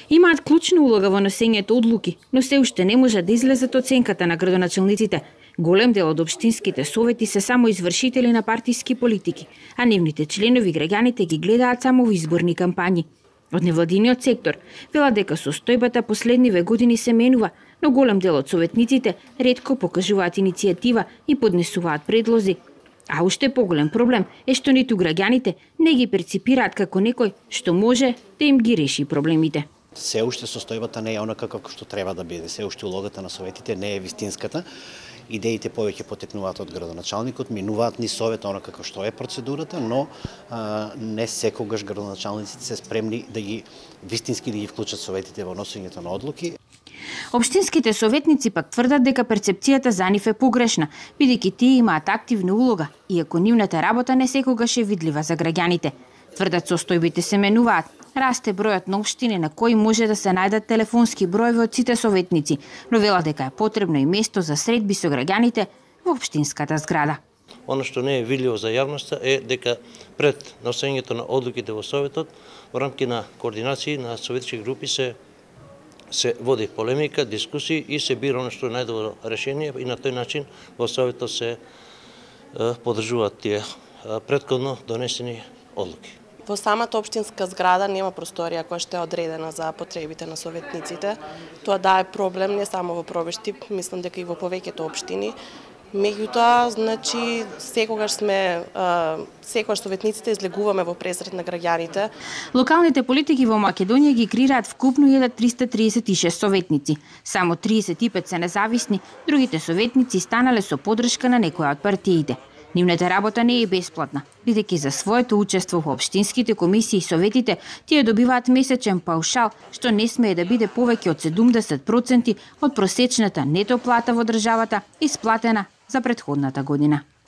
Имаат клучна улога во носењето одлуки, но се уште не може да излезат оценката на градоначалниците. Голем дел од општинските совети се само извршители на партиски политики, а нивните членови граѓаните ги гледаат само во изборни кампањи. Од невладиниот сектор велат дека состојбата последниве години се менува, но голем дел од советниците ретко покажуваат иницијатива и поднесуваат предлози. А уште поголем проблем е што ниту граѓаните не ги перципираат како некој што може да им ги реши проблемите. Се уште состојбата не е онака како што треба да биде, се уште улогата на советите не е вистинската. Идеите повеќе потекнуваат од градоначалникот, минуваат ни совет онака како што е процедурата, но не секогаш градоначалниците се спремни да ги вистински да ги вклучат советите во носењето на одлуки. Општинските советници пак тврдат дека перцепцијата за нив е погрешна, бидејќи тие имаат активна улога, иако нивната работа не секогаш е видлива за граѓаните. Тврдат состојбите се менуваат, расте бројот на општини на кои може да се најдат телефонски броеви од сите советници, но велат дека е потребно и место за средби со граѓаните во општинската зграда. Оно што не е видливо за јавноста е дека пред носењето на одлуките во советот, во рамки на координации на советски групи се води полемика, дискусии и се бира оно што е најдобро решение и на тој начин во советот се поддржуваат тие претходно донесени одлуки. Во самата општинска зграда нема просторија која што е одредена за потребите на советниците. Тоа да е проблем не само во Пробешти, мислам дека и во повеќето општини. Меѓутоа, значи, секогаш советниците излегуваме во пресред на граѓаните. Локалните политики во Македонија ги креираат вкупно 1336 советници. Само 35 се независни, другите советници станале со поддршка на некоја од партиите. Нивната работа не е бесплатна, бидејќи за своето учество во општинските комисии и советите тие добиваат месечен паушал, што не смее да биде повеќе од 70% од просечната нето плата во државата исплатена за претходната година.